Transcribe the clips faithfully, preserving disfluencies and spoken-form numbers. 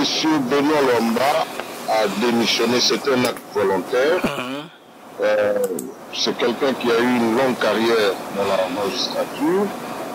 M. Benoît Lomba a démissionné, c'est un acte volontaire. Mm-hmm. euh, c'est quelqu'un qui a eu une longue carrière dans la magistrature.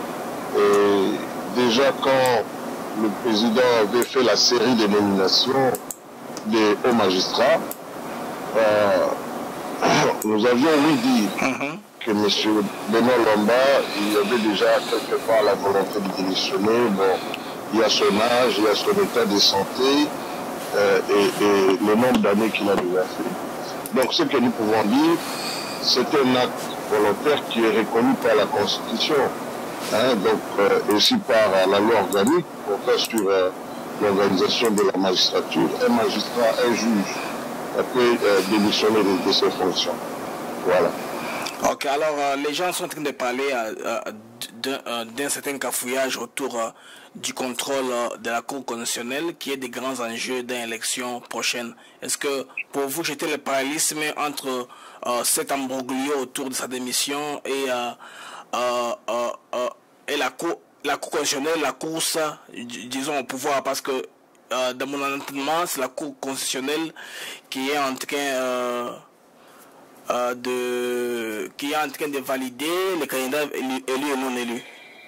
Et déjà quand le président avait fait la série de nominations des hauts magistrats, euh, nous avions oui dit mm-hmm. que M. Benoît Lomba, il avait déjà quelque part la volonté de démissionner. Bon, il y a son âge, il y a son état de santé euh, et, et le nombre d'années qu'il a déjà fait. Donc ce que nous pouvons dire, c'est un acte volontaire qui est reconnu par la Constitution, hein, donc euh, aussi par euh, la loi organique portant sur euh, l'organisation de la magistrature. Un magistrat, un juge peut euh, démissionner de, de ses fonctions. Voilà. Ok, alors euh, les gens sont en train de parler euh, d'un euh, certain cafouillage autour euh, du contrôle euh, de la Cour constitutionnelle qui est des grands enjeux d'une élection prochaine. Est-ce que pour vous, j'étais le parallélisme entre euh, cet imbroglio autour de sa démission et, euh, euh, euh, euh, et la, cour, la Cour constitutionnelle, la course, disons, au pouvoir, parce que euh, dans mon entendement, c'est la Cour constitutionnelle qui est en train... Euh, Euh, de, qui est en train de valider les candidats élus, élus et non élus.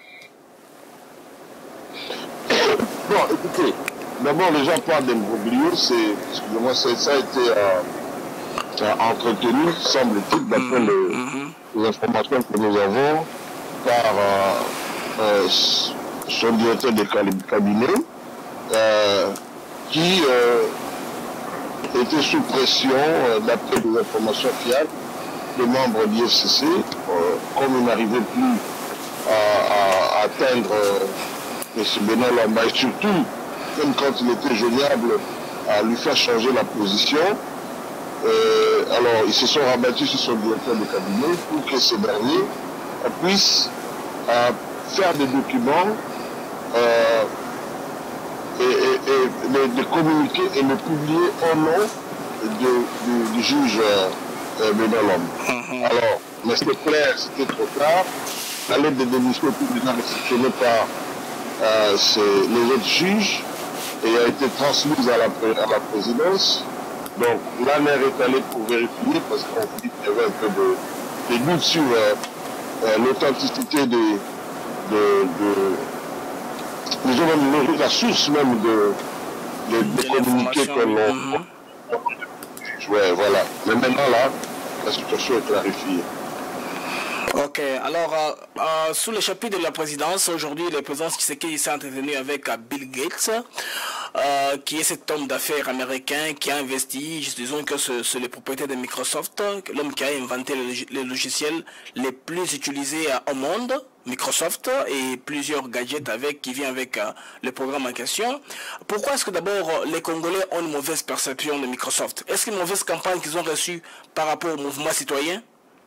Bon, écoutez, d'abord les gens parlent d'imbroglio, c'est, excusez-moi, ça a été euh, entretenu, semble-t-il, d'après mmh, les, mmh. les informations que nous avons par euh, euh, son directeur de cabinet, euh, qui euh, était sous pression, euh, d'après des informations fiables, des membres de l'I F C C, euh, comme il n'arrivait plus à, à, à atteindre euh, M. Benoît Lomba, et surtout, même quand il était joignable, à lui faire changer la position. Euh, alors, ils se sont rabattus sur son directeur de cabinet pour que ce dernier puisse euh, faire des documents euh, et, et, et de, de communiquer et de publier au nom de, de, du juge euh, Benoît Lomba. Mm-hmm. Alors, mais c'était clair, c'était trop tard. La lettre de démission est déjà réceptionnée par euh, les autres juges et a été transmise à la, à la présidence. Donc, la maire est allée pour vérifier parce qu'on dit qu'il y avait un peu de, de doute sur euh, euh, l'authenticité de, de, de disons même la source même de, de, de, de communiquer que l'on... Mm-hmm. Ouais, voilà. Mais maintenant, là, la situation est clarifiée. Ok, alors, euh, euh, sous le chapitre de la présidence, aujourd'hui, le président Tshisekedi s'est entretenu avec euh, Bill Gates, euh, qui est cet homme d'affaires américain qui a investi, disons que c'est le propriétaire de Microsoft, l'homme qui a inventé les, les logiciels les plus utilisés euh, au monde, Microsoft, et plusieurs gadgets avec, qui viennent avec euh, le programme en question. Pourquoi est-ce que d'abord les Congolais ont une mauvaise perception de Microsoft? Est-ce qu'une mauvaise campagne qu'ils ont reçue par rapport au mouvement citoyen?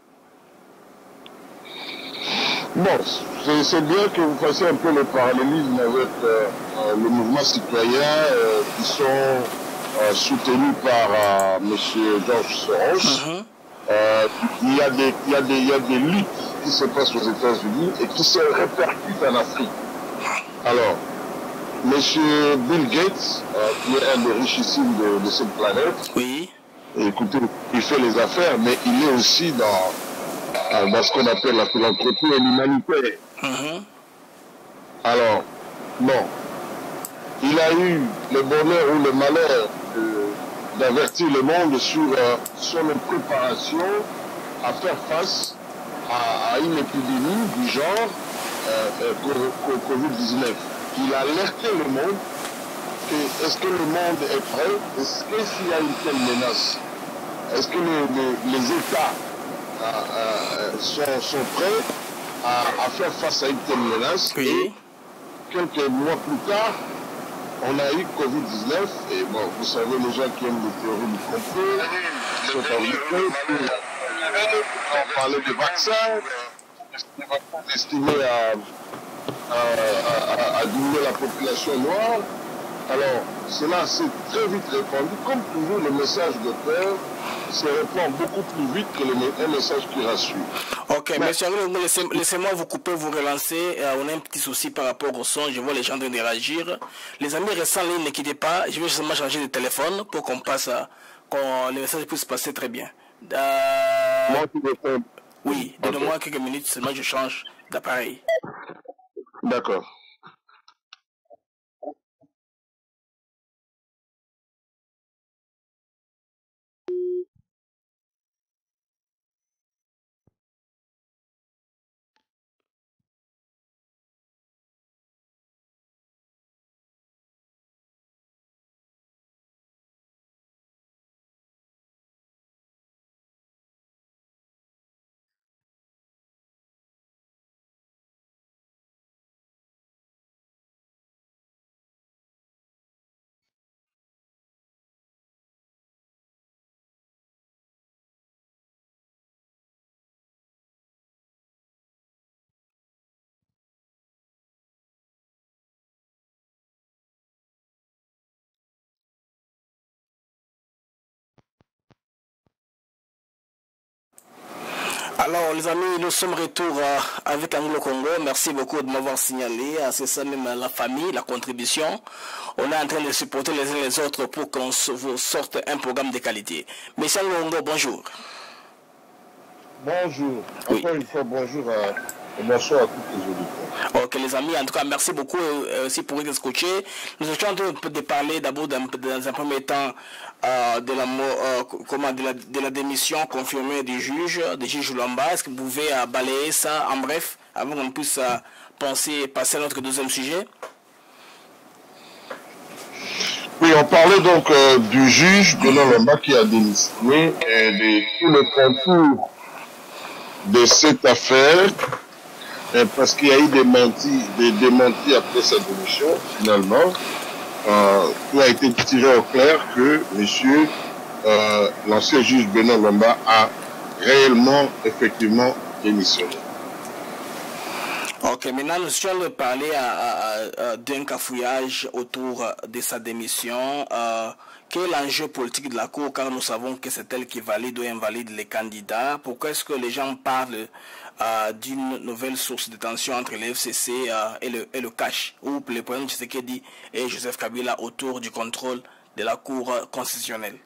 Bon, c'est bien que vous fassiez un peu le parallélisme avec euh, euh, le mouvement citoyen euh, qui sont euh, soutenus par euh, M. George Soros. Mm-hmm. euh, il, y a des, il, y a des, il y a des luttes qui se passent aux États-Unis et qui se répercutent en Afrique. Alors, M. Bill Gates, euh, qui est un des richissimes de, de cette planète, oui. Écoutez, il fait les affaires, mais il est aussi dans... dans ce qu'on appelle la philanthropie et l'humanité. Mm-hmm. Alors, bon, il a eu le bonheur ou le malheur d'avertir le monde sur euh, son préparation à faire face à, à une épidémie du genre euh, euh, covid dix-neuf. Il a alerté le monde que est-ce que le monde est prêt? Est-ce que s'il y a une telle menace, est-ce que les, les, les États Euh, euh, sont, sont prêts à, à faire face à une telle menace. Oui. Et quelques mois plus tard, on a eu covid dix-neuf et bon, vous savez, les gens qui aiment les théories du complot sont invités pour parler de vaccins, estimés à, à, à, à diminuer la population noire. Alors, cela s'est très vite répandu. Comme toujours, le message de peur se répand beaucoup plus vite que le, un message qui rassure. Ok, mais, monsieur Anglais, laissez-moi laissez vous couper, vous relancer. Euh, on a un petit souci par rapport au son. Je vois les gens en train de réagir. Les amis restants en ligne, ne quittez pas. Je vais justement changer de téléphone pour qu'on passe, qu'on le message puisse passer très bien. Euh... Moi, tu veux... Oui, donne-moi okay. quelques minutes seulement, je change d'appareil. D'accord. Alors les amis, nous sommes retour euh, avec Anglo Congo. Merci beaucoup de m'avoir signalé. C'est ça même la famille, la contribution. On est en train de supporter les uns les autres pour qu'on vous sorte un programme de qualité. Monsieur Anglo Congo, bonjour. Bonjour. Oui. Encore une fois, bonjour à... et bonsoir à tous les auditeurs. Ok les amis, en tout cas merci beaucoup euh, aussi pour être scotché. Nous étions en train de parler d'abord dans un premier temps euh, de, la, euh, comment, de, la, de la démission confirmée du juge, du juge Lomba. Est-ce que vous pouvez euh, balayer ça en bref avant qu'on puisse euh, penser, passer à notre deuxième sujet? Oui, on parlait donc euh, du juge Benoît Lomba qui a démissionné et de tout le contour de cette affaire. Parce qu'il y a eu des mentis, des démentis après sa démission, finalement, euh, tout a été tiré au clair que monsieur, euh, l'ancien juge Benoît Lomba a réellement, effectivement, démissionné. Ok, maintenant nous allons de parler à, à, à, d'un cafouillage autour de sa démission. Euh, quel est l'enjeu politique de la Cour, car nous savons que c'est elle qui valide ou invalide les candidats? Pourquoi est-ce que les gens parlent euh, d'une nouvelle source de tension entre le F C C euh, et, le, et le C A C, ou le président Tshisekedi et Joseph Kabila autour du contrôle de la Cour constitutionnelle?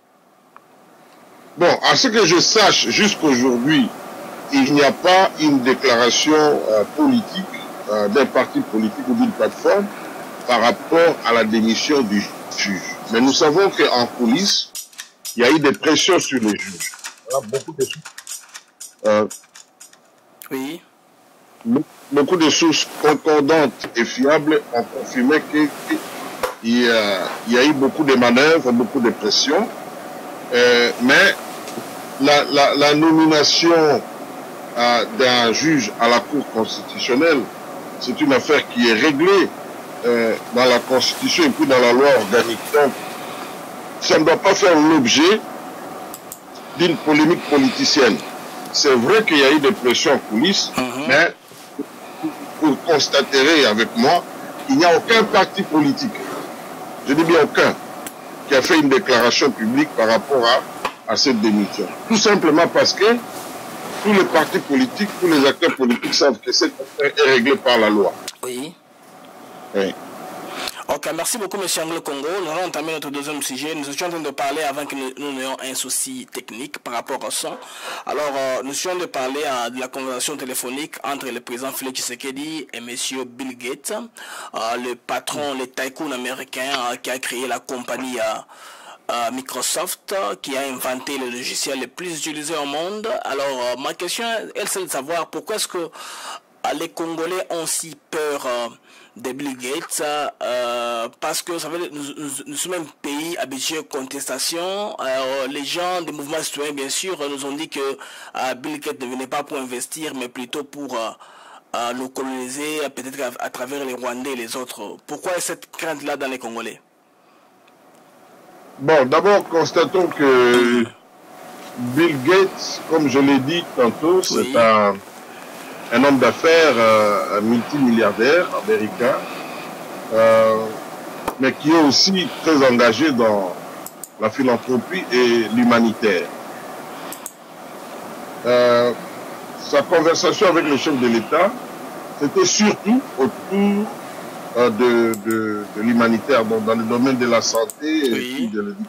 Bon, à ce que je sache, jusqu'aujourd'hui, il n'y a pas une déclaration euh, politique euh, d'un parti politique ou d'une plateforme par rapport à la démission du juge. Mais nous savons qu'en coulisses, il y a eu des pressions sur le juge. Voilà, beaucoup de euh, oui. Beaucoup de sources concordantes et fiables ont confirmé qu'il y, y a eu beaucoup de manœuvres, beaucoup de pressions. Euh, mais la, la, la nomination euh, d'un juge à la Cour constitutionnelle, c'est une affaire qui est réglée euh, dans la Constitution et puis dans la loi organique. Donc, ça ne doit pas faire l'objet d'une polémique politicienne. C'est vrai qu'il y a eu des pressions en coulisses, mm-hmm. mais vous constaterez avec moi qu'il n'y a aucun parti politique, je dis bien aucun, qui a fait une déclaration publique par rapport à, à cette démission. Tout simplement parce que tous les partis politiques, tous les acteurs politiques savent que cette affaire est réglée par la loi. Oui. Oui. Ok, merci beaucoup, M. Anglo Congo. Nous allons entamer notre deuxième sujet. Nous étions en train de parler avant que nous, nous ayons un souci technique par rapport au son. Alors, euh, nous étions en train de parler euh, de la conversation téléphonique entre le président Félix Tshisekedi et M. Bill Gates, euh, le patron, le tycoon américain euh, qui a créé la compagnie euh, euh, Microsoft, euh, qui a inventé le logiciel le plus utilisé au monde. Alors, euh, ma question, elle, c'est de savoir pourquoi est-ce que euh, les Congolais ont si peur euh, de Bill Gates, euh, parce que vous savez, nous, nous, nous sommes un pays habitué aux contestations. Euh, les gens des mouvements citoyens, bien sûr, nous ont dit que euh, Bill Gates ne venait pas pour investir, mais plutôt pour euh, euh, nous coloniser, peut-être à, à travers les Rwandais et les autres. Pourquoi cette crainte-là dans les Congolais? Bon, d'abord, constatons que Bill Gates, comme je l'ai dit tantôt, c'est oui. un... un homme d'affaires euh, multimilliardaire américain. Euh, mais qui est aussi très engagé dans la philanthropie et l'humanitaire. Euh, sa conversation avec le chef de l'État, c'était surtout autour euh, de, de, de l'humanitaire, donc dans le domaine de la santé et, Oui. puis de l'éducation.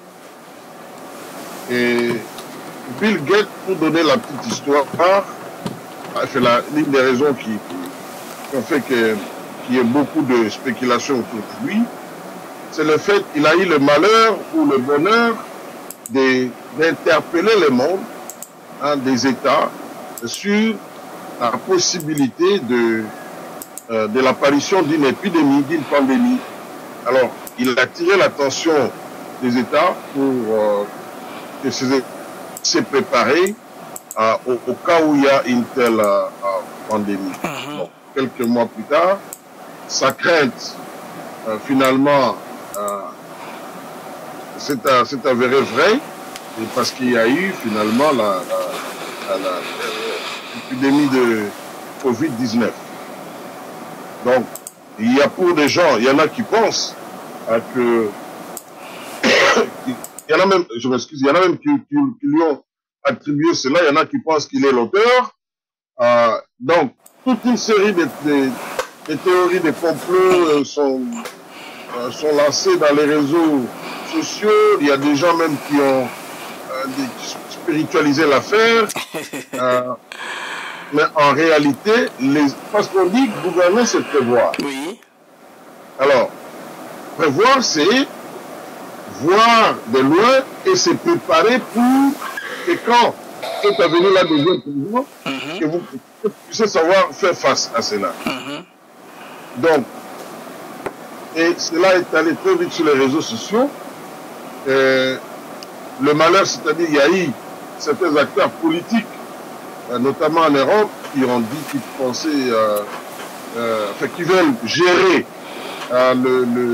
Et Bill Gates, pour donner la petite histoire, c'est l'une des raisons qui, qui ont fait qu'il y ait beaucoup de spéculations autour de lui, c'est le fait qu'il a eu le malheur ou le bonheur d'interpeller le monde, hein, des États, sur la possibilité de, euh, de l'apparition d'une épidémie, d'une pandémie. Alors, il a attiré l'attention des États pour euh, que ces États se préparent euh, au, au cas où il y a une telle euh, pandémie. Mm-hmm. Donc, quelques mois plus tard, sa crainte, euh, finalement, euh, c'est avéré vrai, et parce qu'il y a eu finalement la, la, la, la, l'épidémie de Covid dix-neuf. Donc, il y a pour des gens, il y en a qui pensent euh, que... il y en a même, je m'excuse, il y en a même qui, qui, qui lui ont attribué cela, il y en a qui pensent qu'il est l'auteur. Euh, donc, toute une série de, de, de théories de complot euh, sont, euh, sont lancées dans les réseaux sociaux. Il y a des gens même qui ont euh, des, spiritualisé l'affaire. Euh, mais en réalité, les, parce qu'on dit que gouverner, c'est prévoir. Oui. Alors, prévoir, c'est voir de loin et se préparer pour que quand cet avenir-là devient président, mm-hmm. que vous puissiez savoir faire face à cela. Mm-hmm. Donc, et cela est allé très vite sur les réseaux sociaux. Euh, le malheur, c'est-à-dire il y a eu certains acteurs politiques, euh, notamment en Europe, qui ont dit qu'ils pensaient, euh, euh, enfin, qui veulent gérer euh, le, le,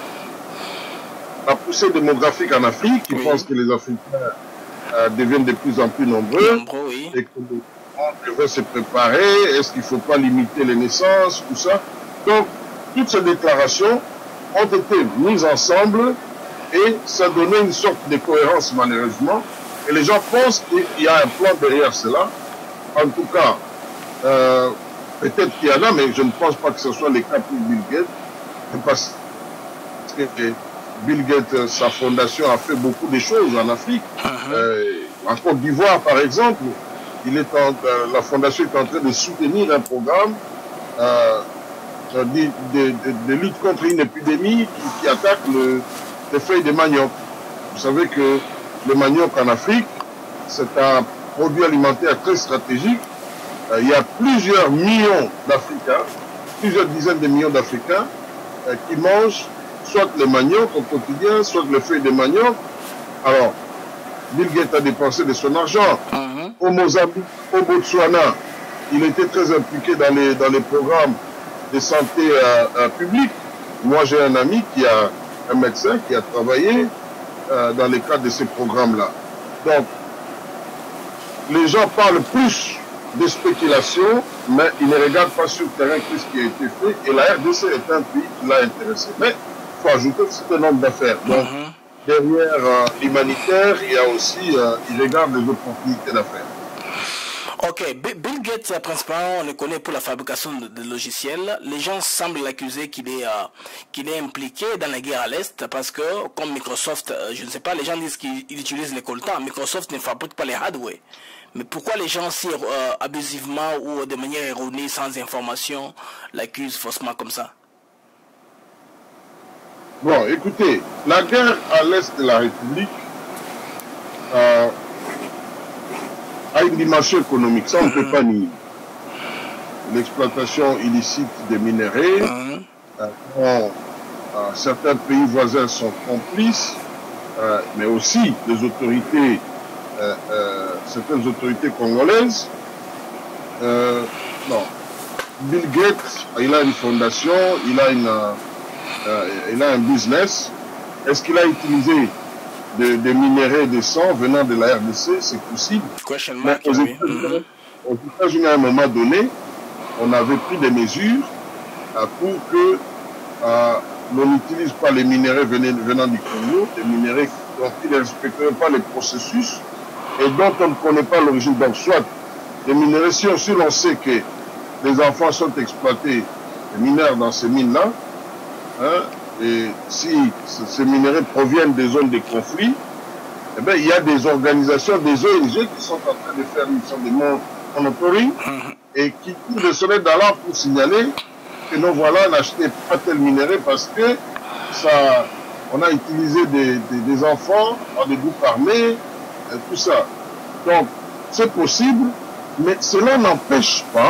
la poussée démographique en Afrique, qui oui. pensent que les Africains euh, deviennent de plus en plus nombreux, nombreux oui. et que le monde devrait se préparer, est-ce qu'il ne faut pas limiter les naissances, tout ça. Donc, toutes ces déclarations ont été mises ensemble et ça donnait une sorte de cohérence malheureusement. Et les gens pensent qu'il y a un plan derrière cela. En tout cas, euh, peut-être qu'il y en a, mais je ne pense pas que ce soit le cas pour Bill Gates. Parce que Bill Gates, sa fondation a fait beaucoup de choses en Afrique. Uh-huh. euh, en Côte d'Ivoire, par exemple, il est en, euh, la fondation est en train de soutenir un programme euh, de, de, de, de lutte contre une épidémie qui, qui attaque le, les feuilles de manioc. Vous savez que le manioc en Afrique, c'est un produit alimentaire très stratégique. Euh, il y a plusieurs millions d'Africains, plusieurs dizaines de millions d'Africains euh, qui mangent soit le manioc au quotidien, soit les feuilles de manioc. Alors, Bill Gates a dépensé de son argent. Uh-huh. Au Mozambique, au Botswana, il était très impliqué dans les, dans les programmes de santé euh, euh, publique. Moi, j'ai un ami qui a un médecin qui a travaillé euh, dans le cadre de ces programmes-là. Donc, les gens parlent plus de spéculation, mais ils ne regardent pas sur le terrain ce qui a été fait. Et la R D C est un pays qui l'a intéressé. Mais il faut ajouter un certain nombre d'affaires. Donc, mm-hmm. derrière euh, l'humanitaire, il y a aussi, euh, ils regardent les opportunités d'affaires. Ok, Bill Gates, principalement, on le connaît pour la fabrication de, de logiciels. Les gens semblent l'accuser qu'il est, euh, qu'il est impliqué dans la guerre à l'Est parce que, comme Microsoft, euh, je ne sais pas, les gens disent qu'il utilise les coltans. Microsoft ne fabrique pas les hardware. Mais pourquoi les gens, si euh, abusivement ou de manière erronée, sans information, l'accusent faussement comme ça? Bon, écoutez, la guerre à l'Est de la République euh, a une dimension économique, ça on ne peut pas nier. L'exploitation illicite des minéraux, euh, dont euh, certains pays voisins sont complices, euh, mais aussi les autorités, euh, euh, certaines autorités congolaises. Euh, non. Bill Gates, il a une fondation, il a, une, euh, il a un business. Est-ce qu'il a utilisé des de minéraux de sang venant de la R D C? C'est possible. Mais aux États-Unis, aux États-Unis, à un moment donné, on avait pris des mesures euh, pour que euh, l'on n'utilise pas les minéraux venant du Congo, les minéraux dont ils ne respecteraient pas les processus et dont on ne connaît pas l'origine. Donc, soit les minéraux, si on, si l'on sait que les enfants sont exploités, les mineurs dans ces mines-là, hein, et si ces minéraux proviennent des zones de conflit, eh bien, il y a des organisations, des O N G qui sont en train de faire une sorte de monitoring et qui tirent le soleil d'alarme pour signaler que non, voilà, n'achetez pas tel minerai parce que ça, on a utilisé des, des, des enfants dans des groupes armés, et tout ça. Donc, c'est possible, mais cela n'empêche pas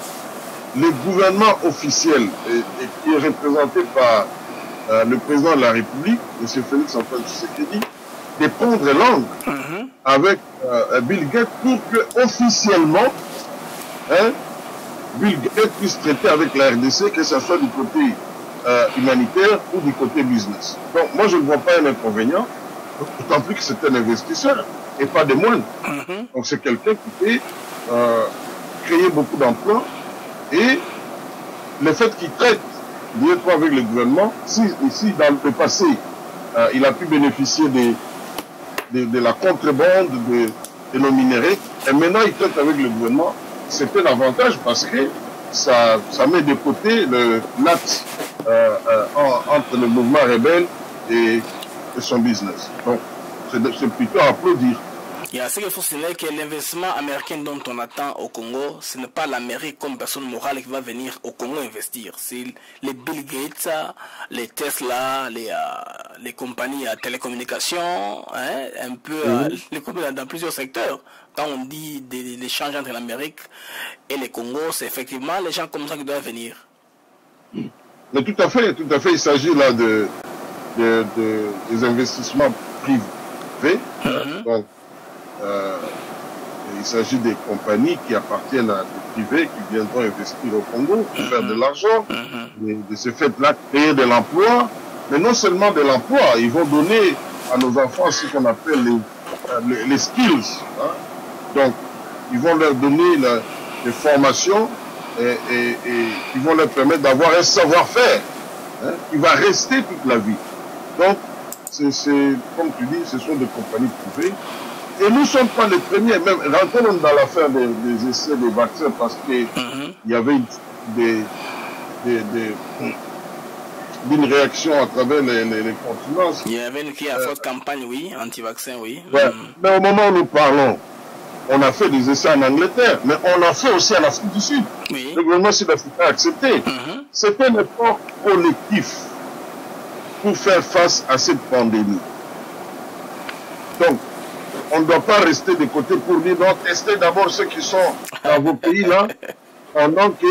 les gouvernements officiels, et, et qui est représenté par euh, le président de la République, M. Félix Antoine Tshisekedi, de prendre langue mm-hmm. avec euh, Bill Gates pour que officiellement hein, Bill Gates puisse traiter avec la R D C, que ce soit du côté euh, humanitaire ou du côté business. Donc moi je ne vois pas un inconvénient, d'autant plus que c'est un investisseur et pas des moindres. Mm-hmm. Donc c'est quelqu'un qui peut euh, créer beaucoup d'emplois et le fait qu'il traite directement avec le gouvernement, si ici dans le passé euh, il a pu bénéficier des De, de la contrebande de, de nos minéraux, et maintenant il traite avec le gouvernement, c'est un avantage parce que ça, ça met de côté l'acte euh, euh, entre le mouvement rebelle et, et son business. Donc c'est plutôt à applaudir. Il y a ce qu'il faut signaler que l'investissement américain dont on attend au Congo, ce n'est pas l'Amérique comme personne morale qui va venir au Congo investir. C'est les Bill Gates, les Tesla, les, euh, les compagnies à télécommunications, hein, un peu euh, mmh. les compagnies dans plusieurs secteurs. Quand on dit de l'échange entre l'Amérique et le Congo, c'est effectivement les gens comme ça qui doivent venir. Mais tout à fait, tout à fait. Il s'agit là de, de, de, des investissements privés. Mmh. Donc, Euh, il s'agit des compagnies qui appartiennent à des privés qui viendront investir au Congo pour mm-hmm. faire de l'argent, mm-hmm. et de ce fait-là créer de l'emploi, mais non seulement de l'emploi, ils vont donner à nos enfants ce qu'on appelle les, les, les skills. Hein? Donc, ils vont leur donner la, des formations et, et, et ils vont leur permettre d'avoir un savoir-faire hein, qui va rester toute la vie. Donc, c'est comme tu dis, ce sont des compagnies privées. Et nous ne sommes pas les premiers, même rentrons dans l'affaire des, des essais des vaccins parce qu'il mm-hmm. y avait des, des, des, une réaction à travers les, les, les continents. Il y avait une qui a euh, forte campagne, oui, anti-vaccin, oui. Ouais. Mm. Mais au moment où nous parlons, on a fait des essais en Angleterre, mais on l'a fait aussi en Afrique du Sud. Oui. Le gouvernement sud-africain a accepté. Mm-hmm. C'est un effort collectif pour faire face à cette pandémie. Donc, on ne doit pas rester de côté pour dire non, testez d'abord ceux qui sont dans vos pays là, pendant que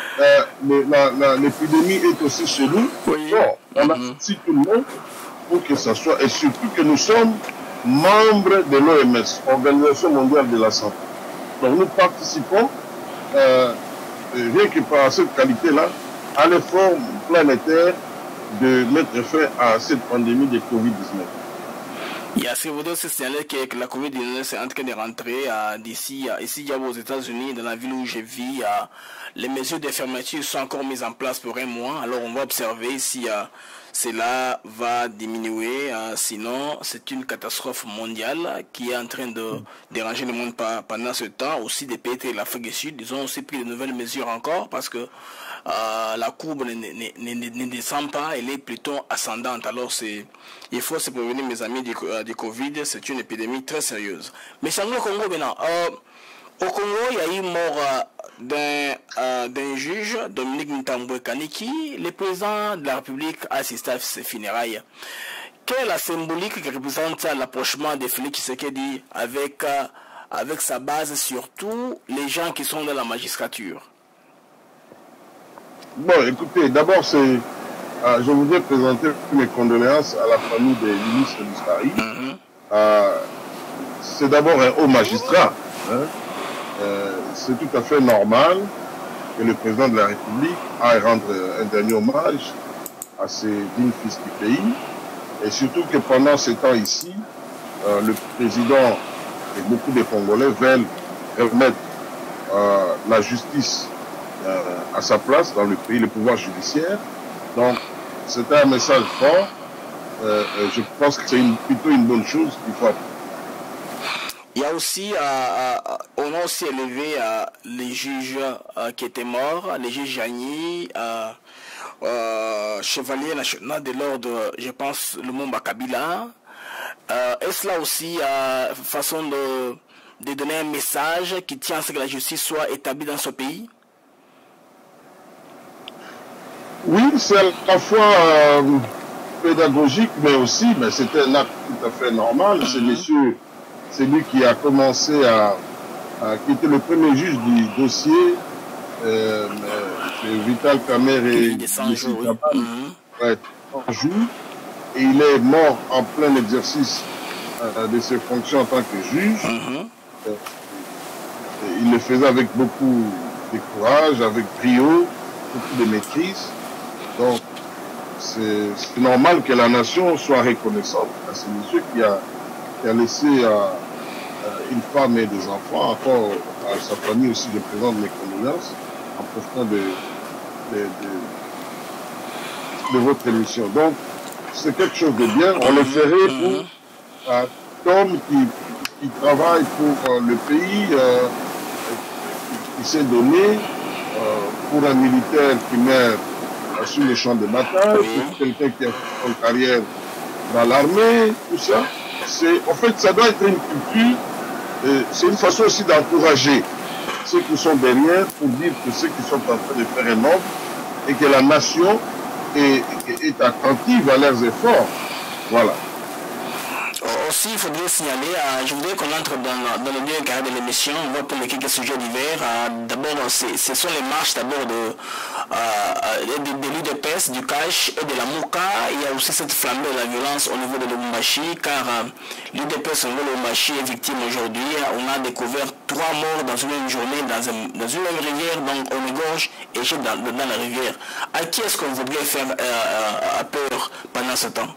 euh, l'épidémie est aussi chez nous. Oui. Non, on a mm-hmm. tout le monde pour que ça soit, et surtout que nous sommes membres de l'O M S, Organisation mondiale de la santé. Donc nous participons, euh, rien que par cette qualité-là, à l'effort planétaire de mettre fin à cette pandémie de Covid dix-neuf. Il y a ce que vous devez signaler que la Covid dix-neuf est en train de rentrer euh, d'ici, euh, ici aux États-Unis, dans la ville où je vis. Euh, les mesures de fermeture sont encore mises en place pour un mois. Alors on va observer si euh, cela va diminuer. Euh, sinon, c'est une catastrophe mondiale qui est en train de déranger le monde pendant ce temps. Aussi, des pays de l'Afrique du Sud, ils ont aussi pris de nouvelles mesures encore parce que Euh, la courbe ne, ne, ne, ne descend pas, elle est plutôt ascendante. Alors c'est, il faut se prévenir, mes amis, du, euh, du Covid, c'est une épidémie très sérieuse. Mais c'est au Congo maintenant. Euh, au Congo, il y a eu mort euh, d'un euh, d'un juge, Dominique Ntambwe Kaniki. Le président de la République a assisté à ses funérailles. Quelle est la symbolique qui représente l'approchement de Félix Tshisekedi avec, euh, avec sa base, surtout les gens qui sont dans la magistrature? Bon, écoutez, d'abord, c'est, euh, je voudrais présenter mes condoléances à la famille des ministres d'Israël. Mm-hmm. euh, c'est d'abord un haut magistrat. Hein. Euh, c'est tout à fait normal que le président de la République aille rendre un dernier hommage à ces dignes fils du pays. Et surtout que pendant ces temps ici, euh, le président et beaucoup de Congolais veulent remettre euh, la justice Euh, à sa place dans le pays, le pouvoir judiciaire. Donc, c'était un message fort. Euh, je pense que c'est une, plutôt une bonne chose qu'il faut apprendre. Il y a aussi, euh, euh, on a aussi élevé euh, les juges euh, qui étaient morts, les juges Jani, euh, euh, chevalier national de l'ordre, je pense, Lumumba Kabila. Euh, Est-ce là aussi euh, façon de, de donner un message qui tient à ce que la justice soit établie dans ce pays? Oui, c'est à la fois euh, pédagogique, mais aussi, mais c'était un acte tout à fait normal. Mm-hmm. C'est monsieur, c'est lui qui a commencé à, à, qui était le premier juge du dossier, euh, Vital Kamerhe et Jessie Kabane, ouais, jour, et il est mort en plein exercice euh, de ses fonctions en tant que juge. Mm-hmm. euh, il le faisait avec beaucoup de courage, avec brio, beaucoup de maîtrise. Donc, c'est normal que la nation soit reconnaissante à ce monsieur qui a, qui a laissé euh, une femme et des enfants. Encore à sa famille aussi, je présente mes condoléances en profitant de, de, de, de votre émission. Donc, c'est quelque chose de bien. On le ferait pour un homme qui, qui travaille pour euh, le pays, euh, qui, qui s'est donné, euh, pour un militaire qui meurt sur les champs de bataille, pour quelqu'un qui a fait une carrière dans l'armée, tout ça. En fait, ça doit être une culture, c'est une façon aussi d'encourager ceux qui sont derrière pour dire que ceux qui sont en train de faire un ordre et que la nation est, est attentive à leurs efforts. Voilà. Aussi, il faudrait signaler, euh, je voudrais qu'on entre dans, dans le lieu carré de l'émission, on va pour les quelques sujets divers. Euh, d'abord, ce sont les marches d'abord de, euh, de, de l'U D P S, du C A C H et de la Mouka. Il y a aussi cette flambée de la violence au niveau de Lubumbashi, car euh, l'U D P S au niveau de Lubumbashi est victime aujourd'hui. On a découvert trois morts dans une même journée, dans, un, dans une même rivière, donc on égorge et jette dans, dans la rivière. À qui est-ce qu'on voudrait faire euh, euh, peur pendant ce temps?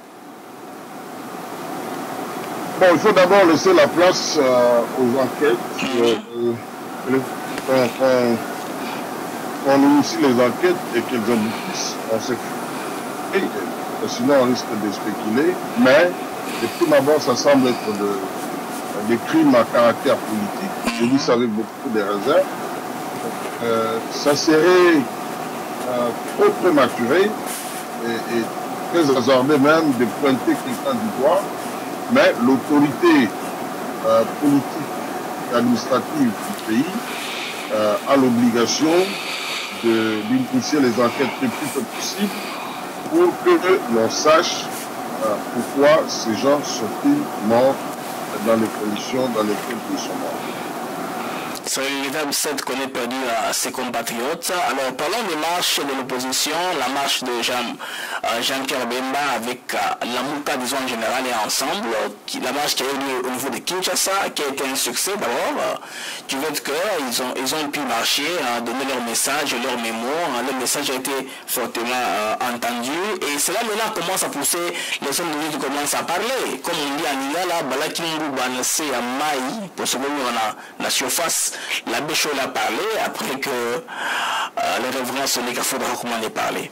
Bon, il faut d'abord laisser la place euh, aux enquêtes. Euh, euh, qu'on on initie les enquêtes et qu'elles aboutissent. On sait que sinon on risque de spéculer. Mais de tout d'abord, ça semble être de, des crimes à caractère politique. Je dis ça avec beaucoup de réserves. Euh, ça serait euh, trop prématuré et, et très hasardé même de pointer quelqu'un du doigt. Mais l'autorité euh, politique et administrative du pays euh, a l'obligation d'initier les enquêtes le plus tôt possible pour que l'on sache euh, pourquoi ces gens sont-ils morts dans les conditions dans lesquelles ils sont morts. C'est une véritable scène qu'on ait perdu à ses compatriotes. Alors, parlons des marches de l'opposition, la marche de Jean, euh, Jean-Pierre Bemba avec euh, la Mouka, disons en général, et ensemble. Qui, la marche qui a eu lieu au niveau de Kinshasa, qui a été un succès d'abord. Euh, tu vois qu'ils ont, ils ont pu marcher, euh, donner leur message, leur mémoire. Hein, le message a été fortement euh, entendu. Et cela maintenant commence à pousser, les hommes de lutte commencent à parler. Comme on dit en Lingala, Balakingu Banase à Maï, pour se revenir à la surface. L'abbé Chol a parlé après que euh, le révérend Sonika faudra recommander parler.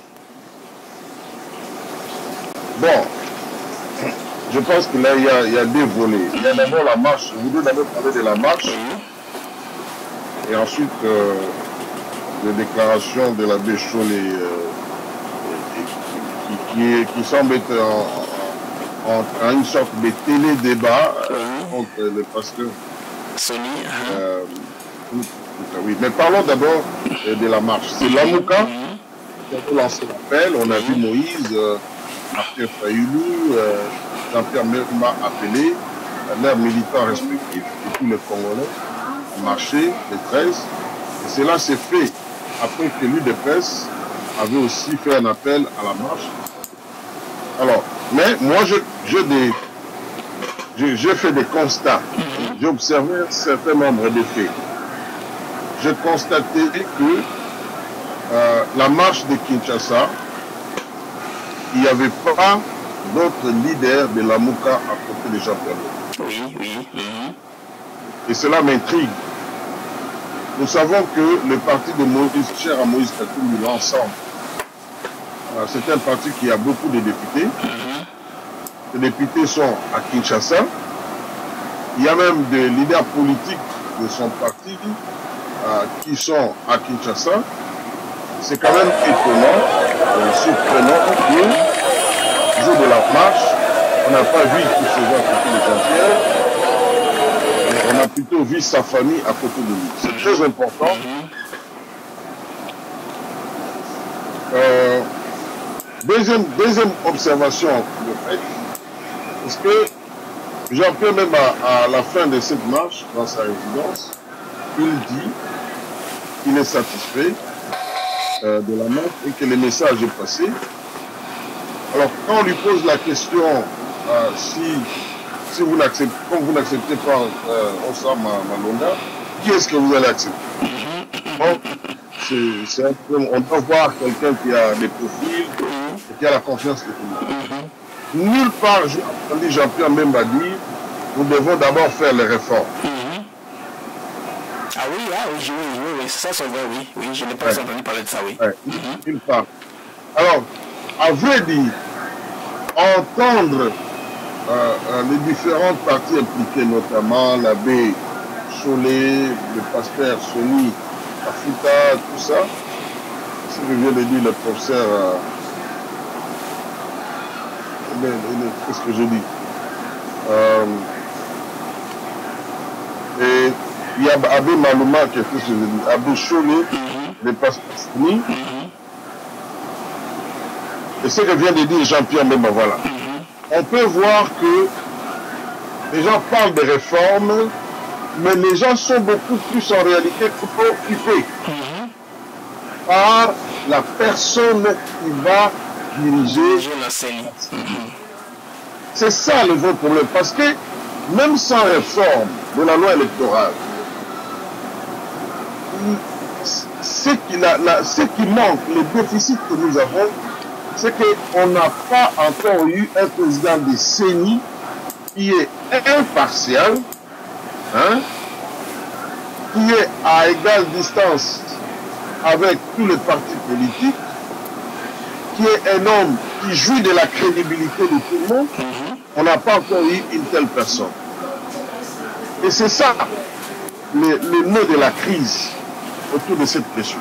Bon, je pense que là il y a, il y a deux volets. Il y a d'abord la marche. Je voudrais d'abord parler de la marche. Oui. Et ensuite euh, les déclarations de l'abbé Chol euh, qui, qui, qui, qui semble être en, en, en une sorte de télé-débat oui. euh, entre le pasteur Sony. Uh-huh. euh, oui, mais parlons d'abord euh, de la marche. C'est la Mouka qui a lancé l'appel. On a vu Moïse, euh, Martin Fayoulou, euh, Jean-Pierre Merma appelé, leurs militants respectifs et tous les Congolais ont marché le treize. Et cela s'est fait après que l'U D P S avait aussi fait un appel à la marche. Alors, mais moi, je, je des, j'ai fait des constats. J'ai observé un certain nombre de faits. J'ai constaté que euh, la marche de Kinshasa, il n'y avait pas d'autres leaders de la Mouka à côté de Jean-Pierre Bemba. Oui, oui. Mm-hmm. Et cela m'intrigue. Nous savons que le parti de Moïse, cher à Moïse Katumbi, l'ensemble, C'est un parti qui a beaucoup de députés. Les députés sont à Kinshasa. Il y a même des leaders politiques de son parti euh, qui sont à Kinshasa. C'est quand même étonnant, euh, surprenant que le jour de la marche, on n'a pas vu tous ces gens à côté de Jean-Pierre, mais on a plutôt vu sa famille à côté de lui. C'est très important. Euh, deuxième, deuxième observation de fait, parce que Jean-Pierre, même à, à la fin de cette marche, dans sa résidence, il dit qu'il est satisfait euh, de la marche et que le message est passé. Alors, quand on lui pose la question, euh, si, si vous n'acceptez, comme vous n'acceptez pas euh, Osama Malonga, qui est-ce que vous allez accepter? Bon, c'est un peu, on doit voir quelqu'un qui a des profils et qui a la confiance de tout le monde. Nulle part, j'ai entendu Jean-Pierre même à dire, nous devons d'abord faire les réformes. Ah oui, ah oui, oui, oui, oui, ça c'est vrai, oui, oui, je n'ai pas ouais. entendu parler de ça, oui. Ouais. Mm-hmm. Nulle part. Alors, à vrai dire, entendre euh, euh, les différentes parties impliquées, notamment l'abbé Chollet, le pasteur Sony, Afuta, tout ça, ce que vient de dire le professeur, euh, qu'est-ce que je dis euh, et il y a Abbé Malouma, qu'est-ce que je dis, Abbé Chollet, mm-hmm. le pasteur Sony, mm-hmm. et ce que vient de dire Jean-Pierre même, voilà. Mm-hmm. On peut voir que les gens parlent de réformes, mais les gens sont beaucoup plus en réalité préoccupés mm-hmm. par la personne qui va diriger la scène. Mm-hmm. C'est ça le vrai problème, parce que même sans réforme de la loi électorale, ce qui, la, la, ce qui manque, le déficit que nous avons, c'est qu'on n'a pas encore eu un président de C E N I qui est impartial, hein, qui est à égale distance avec tous les partis politiques, qui est un homme qui jouit de la crédibilité de tout le monde. Mm-hmm. On n'a pas encore eu une telle personne. Et c'est ça le, le nœud de la crise autour de cette question.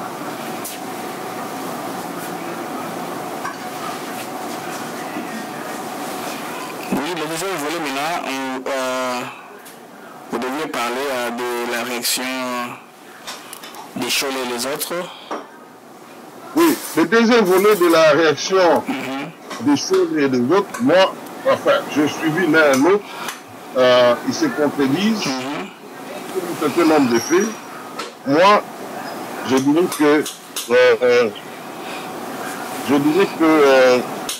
Parler euh, de la réaction des Chollet et les autres. Oui, le deuxième volet de la réaction mm-hmm. des Chollet et des autres, moi, enfin, j'ai suivi l'un et l'autre, euh, ils se contredisent, mm-hmm. un certain nombre de faits. Moi, je dirais que, euh, euh, je dirais que, euh,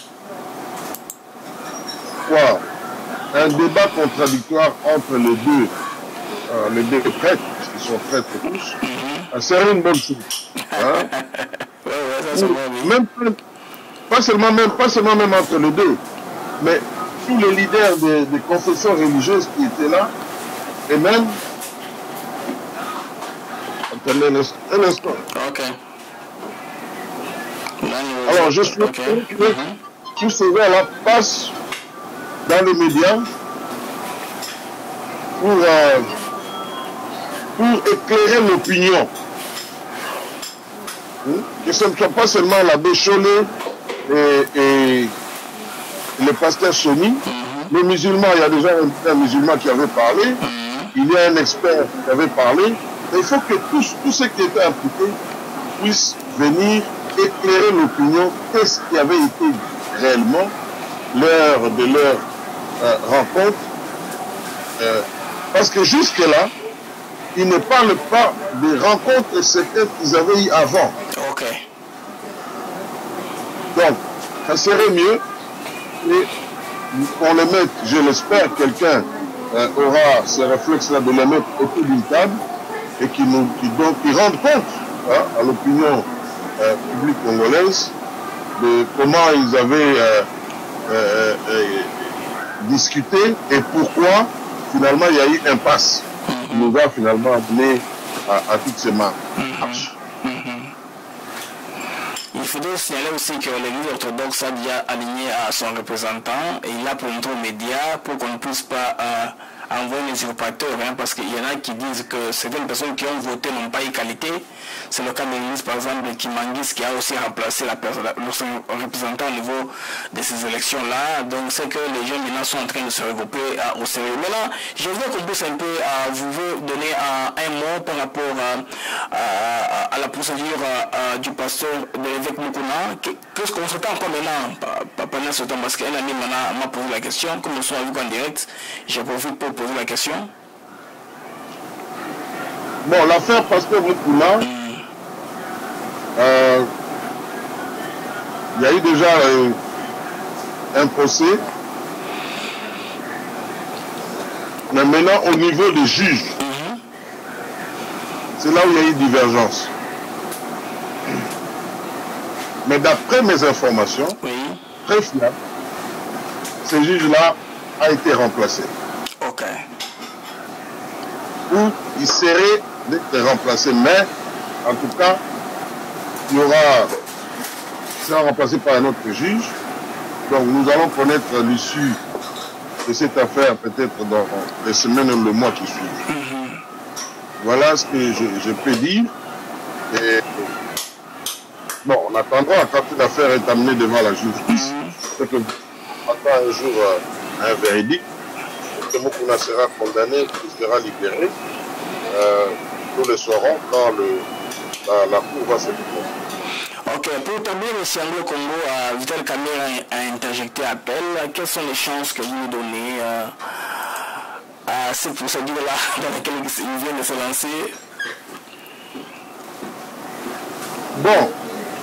quoi, un débat contradictoire entre les deux. Euh, les deux prêtres, parce qu'ils sont prêtres tous, mm-hmm. c'est une bonne chose. Hein? ouais, ouais, ça, Ou, même, pas, seulement, même, pas seulement même entre les deux, mais tous les leaders des, des confessions religieuses qui étaient là, et même... Attendez un instant. Ok. Alors, je suis okay. que mm-hmm. tous ces gens-là passent dans les médias pour... Euh, pour éclairer l'opinion. Que ce ne soit pas seulement l'abbé Chollet et, et le pasteur Sony, mm-hmm. les musulmans, il y a déjà un, un musulman qui avait parlé, mm-hmm. il y a un expert qui avait parlé, et il faut que tous, tous ceux qui étaient impliqués puissent venir éclairer l'opinion, qu'est-ce qui avait été réellement l'heure de leur euh, rencontre, euh, parce que jusque-là, ils ne parlent pas des rencontres secrètes qu'ils avaient eues avant. Ok. Donc, ça serait mieux et qu'on les mette, je l'espère, quelqu'un euh, aura ce réflexe-là de les mettre autour d'une table et qui nous qui, donc, qui rendent compte hein, à l'opinion euh, publique congolaise de comment ils avaient euh, euh, euh, discuté et pourquoi finalement il y a eu impasse. Qui nous a finalement amené à, à toutes ces marches. Mm-hmm. Mm-hmm. Il faudrait signaler aussi que l'Église orthodoxe a déjà aligné à son représentant et il a montré aux médias pour qu'on ne puisse pas euh, envoyer les usurpateurs, hein, parce qu'il y en a qui disent que certaines personnes qui ont voté n'ont pas égalité. C'est le cas de l'Église, par exemple, de Kimangis, qui a aussi remplacé la personne, le représentant au niveau de ces élections-là. Donc c'est que les jeunes maintenant sont en train de se regrouper euh, au sérieux. Maintenant, je voudrais qu'on puisse un peu euh, vous donner euh, un mot par rapport euh, à, à la procédure euh, du pasteur de l'évêque Mukuna. Qu'est-ce qu'on s'entend encore maintenant pendant ce temps? Parce qu'un ami m'a posé la question, comme nous sommes avec vous en direct, je profite pour poser la question. Bon, l'affaire pasteur Mukuna, mm. euh, il y a eu déjà euh, un procès. Mais maintenant, au niveau des juges, mm-hmm. c'est là où il y a eu divergence. Mais d'après mes informations, oui. très fiables, ce juge-là a été remplacé. Ok. Ou il serait d'être remplacé, mais en tout cas, il y aura, il sera remplacé par un autre juge. Donc nous allons connaître l'issue de cette affaire peut-être dans les semaines ou le mois qui suivent. Mm-hmm. Voilà ce que je, je peux dire. Et bon, on attendra quand une affaire est amenée devant la justice. Mm-hmm. que on attend un jour euh, un verdict. Que Mukuna sera condamné, il sera libéré. Euh, nous le saurons quand le, la, la cour va se déclencher. Ok, pour terminer, M. Anglo Congo, euh, Vital Kamerhe a, a interjecté appel. Quelles sont les chances que vous nous donnez euh, à cette procédure-là dans laquelle il vient de se lancer? Bon,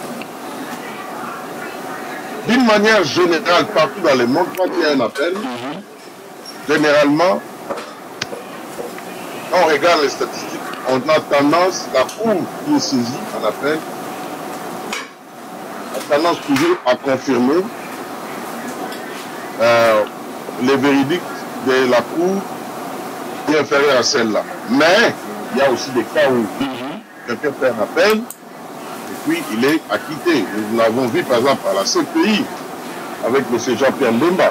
d'une manière générale, partout dans le monde, quand il y a un appel, mm-hmm. généralement, quand on regarde les statistiques, on a tendance, la cour qui est saisie en appel, a tendance toujours à confirmer euh, les veridicts de la cour qui est inférieure à celle-là. Mais il y a aussi des cas où mm-hmm. quelqu'un fait un appel et puis il est acquitté. Nous l'avons vu par exemple à la C P I avec M. Jean-Pierre Mbemba.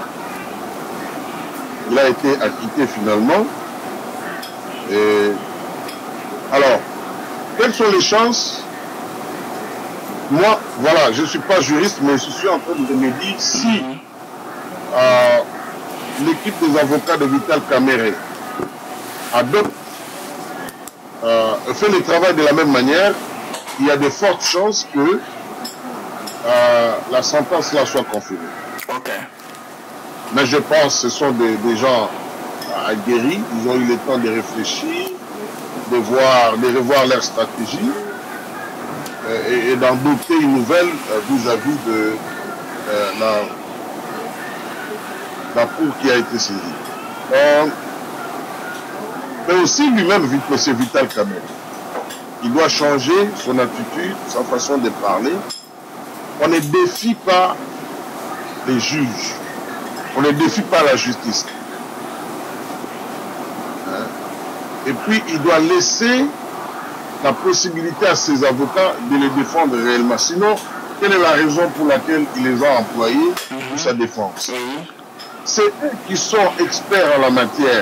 Il a été acquitté finalement. Et alors, quelles sont les chances? Moi, voilà, je ne suis pas juriste, mais je suis en train de me dire si euh, l'équipe des avocats de Vital Kamerhe adopte, euh, fait le travail de la même manière, il y a de fortes chances que euh, la sentence là soit confirmée. Ok. Mais je pense que ce sont des, des gens aguerris, ils ont eu le temps de réfléchir, de voir, de revoir leur stratégie euh, et, et d'en doter une nouvelle vis-à-vis -vis de euh, la, la cour qui a été saisie. Donc, mais aussi lui-même, M. Vital Kamerhe, il doit changer son attitude, sa façon de parler. On ne défie pas les juges, on ne défie pas la justice. Et puis, il doit laisser la possibilité à ses avocats de les défendre réellement. Sinon, quelle est la raison pour laquelle il les a employés pour sa défense? C'est eux qui sont experts en la matière.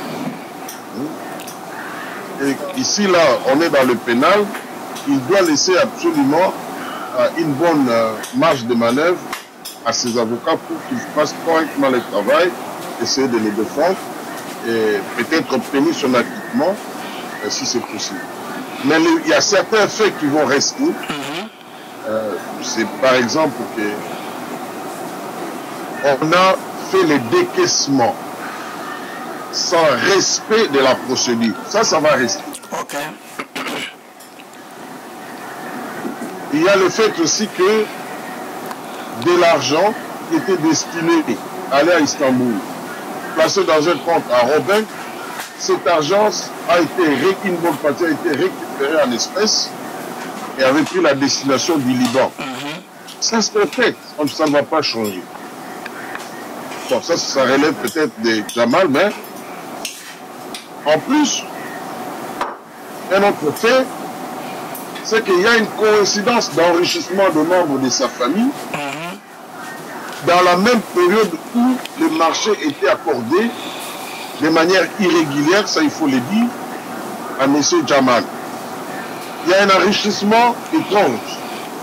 Et ici, là, on est dans le pénal. Il doit laisser absolument euh, une bonne euh, marge de manœuvre à ses avocats pour qu'ils fassent correctement le travail, essayer de les défendre et peut-être obtenir son acquittement euh, si c'est possible. Mais le, il y a certains faits qui vont rester. Mm-hmm. euh, c'est par exemple que on a fait les décaissements sans respect de la procédure. Ça, ça va rester. Ok. Il y a le fait aussi que de l'argent qui était destiné à aller à Istanbul, placé dans un compte à Robin, cet argent a été, une bonne partie a été récupérée en espèces et avait pris la destination du Liban. Mm-hmm. Ça se répète, ça ne va pas changer. Bon, ça, ça relève peut-être de Jamal, mais en plus, un autre fait, c'est qu'il y a une coïncidence d'enrichissement de membres de sa famille mm-hmm. dans la même période où le marché était accordé de manière irrégulière, ça il faut le dire, à M. Djamane. Il y a un enrichissement étrange.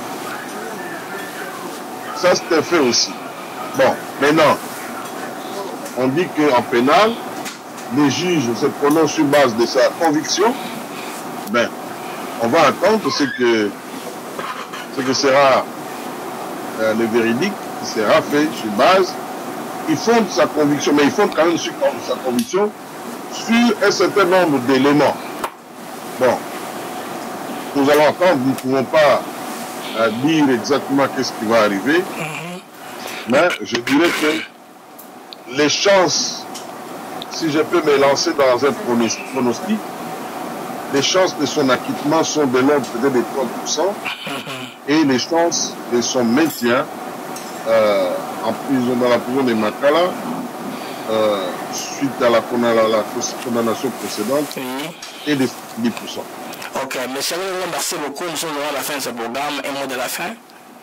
Ça, c'est un fait aussi. Bon, maintenant, on dit qu'en pénal, les juges se prononcent sur base de sa conviction. Ben, on va attendre ce que, ce que sera euh, le véridique qui sera fait sur base. Il fonde sa conviction, mais il fonde quand même sur sa conviction sur un certain nombre d'éléments. Bon, nous allons attendre, nous ne pouvons pas euh, dire exactement qu'est-ce qui va arriver, mais je dirais que les chances, si je peux me lancer dans un pronostic, les chances de son acquittement sont de l'ordre peut-être de trente pour cent et les chances de son maintien euh, en prison, dans la prison de Makala, euh, suite à la, la, la condamnation précédente, est de dix pour cent. Ok, monsieur, merci beaucoup. Nous sommes à la fin de ce programme. Un mot de la fin.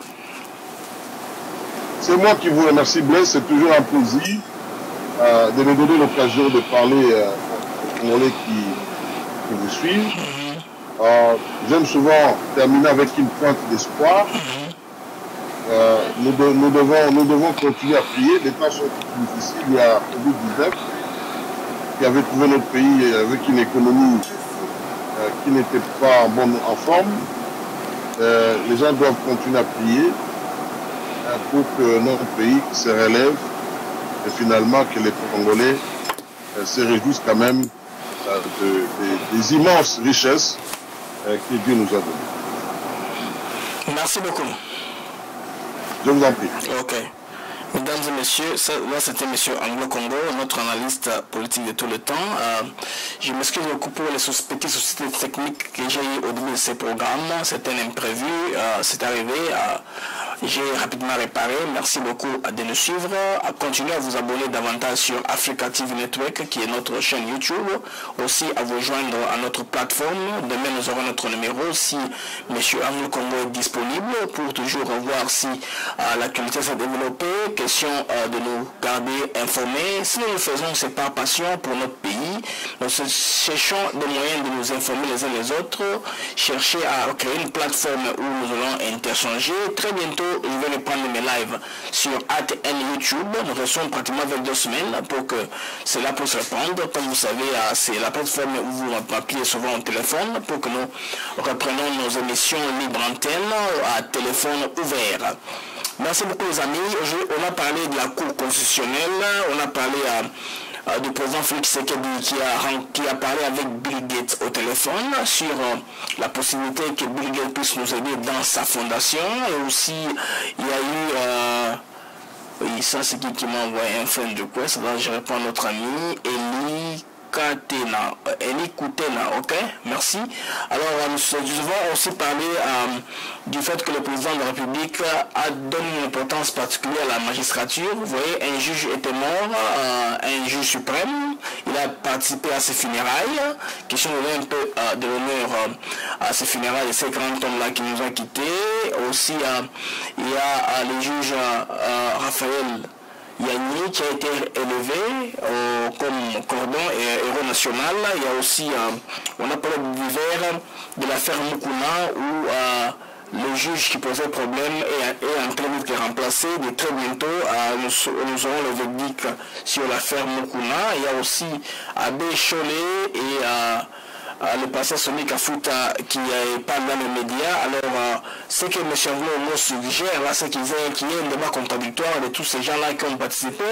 C'est moi qui vous remercie, Blaise. C'est toujours un plaisir euh, de me donner l'occasion de parler euh, aux Congolais qui, qui vous suivent. Mm-hmm. euh, J'aime souvent terminer avec une pointe d'espoir. Mm-hmm. euh, nous, de, nous, devons, nous devons continuer à prier. Les temps sont difficiles. Il y a covid dix-neuf qui avait trouvé notre pays avec une économie euh, qui n'était pas en, bonne, en forme. Euh, les gens doivent continuer à prier euh, pour que notre pays se relève et finalement que les Congolais euh, se réjouissent quand même euh, de, de, des immenses richesses euh, que Dieu nous a données. Merci beaucoup. Je vous en prie. Ok. Mesdames et messieurs, ça, là c'était M. Anglo Congo, notre analyste politique de tout le temps. Euh, je m'excuse beaucoup pour les petits soucis techniques que j'ai eu au début de ces programmes. C'était un imprévu, euh, c'est arrivé. Euh, j'ai rapidement réparé. Merci beaucoup de nous suivre. À continuer à vous abonner davantage sur Africa T V Network, qui est notre chaîne YouTube. Aussi à vous joindre à notre plateforme. Demain, nous aurons notre numéro si M. Anglo Congo est disponible pour toujours voir si euh, l'actualité s'est développée. Question euh, de nous garder informés. Si nous le faisons, c'est par passion pour notre pays. Nous cherchons des moyens de nous informer les uns les autres. Chercher à créer une plateforme où nous allons interchanger. Très bientôt, je vais reprendre mes lives sur A T N YouTube. Nous restons pratiquement avec deux semaines pour que cela puisse répondre. Comme vous savez, c'est la plateforme où vous m'appelez souvent au téléphone pour que nous reprenons nos émissions libre antenne à téléphone ouvert. Merci beaucoup les amis. Aujourd'hui, on a parlé de la Cour constitutionnelle, on a parlé euh, euh, du président Félix Tshisekedi qui a, qui a parlé avec Bill Gates au téléphone sur euh, la possibilité que Bill Gates puisse nous aider dans sa fondation. Et aussi, il y a eu... Euh, oui, ça c'est qui qui m'a envoyé un friend request. Alors je réponds à notre ami Eli Katena, Eli Koutena, ok, merci. Alors nous devons aussi parler euh, du fait que le président de la République a donné une importance particulière à la magistrature. Vous voyez, un juge était mort, euh, un juge suprême, il a participé à ses funérailles, question de donner un peu euh, de l'honneur euh, à ces funérailles de ces grands hommes-là qui nous ont quittés. Aussi, euh, il y a euh, le juge euh, Raphaël Yanni qui a été élevé euh, comme cordon et héros national. Il y a aussi, euh, on a parlé d'hiver de l'affaire Mukuna où euh, le juge qui posait problème est, est en train d'être remplacé. De très bientôt, euh, nous, nous aurons le verdict sur l'affaire Mukuna. Il y a aussi Abbé Chollet et euh, Euh, le passé Sonic Afuta qui euh, parle dans les médias. Alors, euh, ce que M. Anglo suggère, là, c'est qu'il y ait un débat contradictoire de tous ces gens-là qui ont participé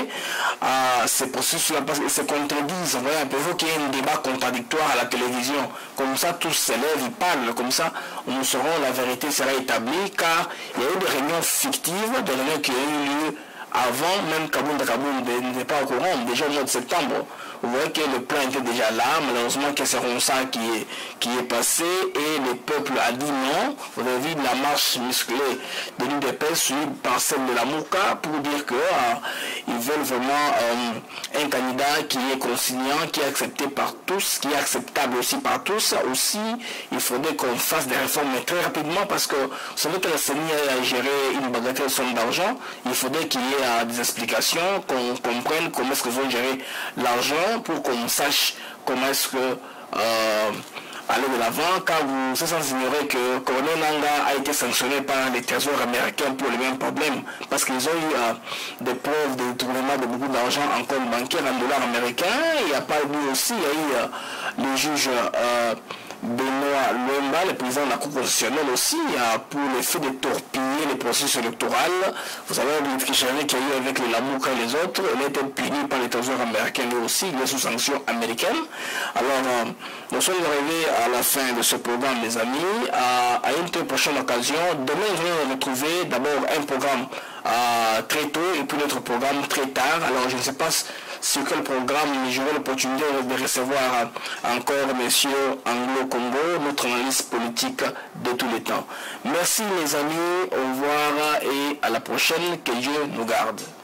à ces processus-là, parce qu'ils se contredisent. Vous voyez, un peu, il faut qu'il y ait un débat contradictoire à la télévision. Comme ça, tous s'élèvent, ils parlent. Comme ça, nous saurons, la vérité sera établie, car il y a eu des réunions fictives, des réunions qui ont eu lieu avant même Kabounda Kabounda n'était pas au courant, déjà au mois de septembre. Vous voyez que le plan était déjà là, malheureusement que c'est Ronsa qui est, qui est passé et le peuple a dit non. Vous avez vu la marche musclée de l'U D P S suivie par celle de la Mouka pour dire qu'ils euh, veulent vraiment euh, un candidat qui est consignant, qui est accepté par tous, qui est acceptable aussi par tous. Aussi, il faudrait qu'on fasse des réformes très rapidement parce que vous savez que la C E N I a géré une bagatelle somme d'argent. Il faudrait qu'il y ait des explications, qu'on comprenne comment est-ce qu'ils vont gérer l'argent pour qu'on sache comment est-ce que euh, aller de l'avant, car vous êtes sans ignorer que Colonel Nanga a été sanctionné par les trésors américains pour le même problème, parce qu'ils ont eu euh, des preuves de détournement de beaucoup d'argent en compte bancaire en dollars américains. Il n'y a pas lui aussi, il y a eu euh, le juge euh, Benoît Lomba, le président de la Cour constitutionnelle aussi, euh, pour le fait de torpiller les processus électoraux. Vous savez, le tricherie qu'il y a eu avec les Lamouka et les autres, il a été puni par les trésors américains lui aussi, il est sous sanction américaine. Alors, euh, nous sommes arrivés à la fin de ce programme, mes amis, à, à une très prochaine occasion. Demain, nous allons retrouver d'abord un programme euh, très tôt et puis notre programme très tard. Alors, je ne sais pas sur quel programme j'aurai l'opportunité de recevoir encore M. Anglo Congo, notre analyste politique de tous les temps. Merci, mes amis, au revoir et à la prochaine. Que Dieu nous garde.